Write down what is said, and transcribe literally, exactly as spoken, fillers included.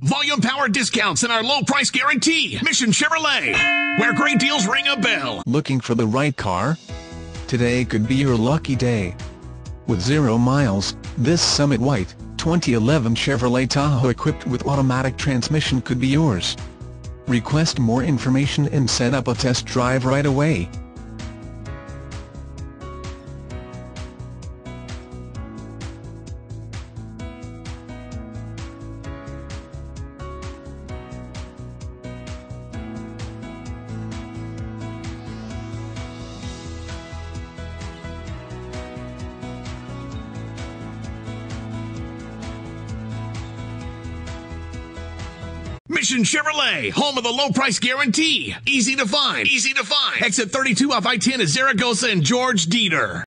Volume power discounts and our low price guarantee. Mission Chevrolet, where great deals ring a bell. Looking for the right car? Today could be your lucky day. With zero miles, this Summit White, twenty eleven Chevrolet Tahoe equipped with automatic transmission could be yours. Request more information and set up a test drive right away. Mission Chevrolet, home of the low price guarantee. Easy to find. Easy to find. Exit thirty-two off I ten at Zaragoza and George Dieter.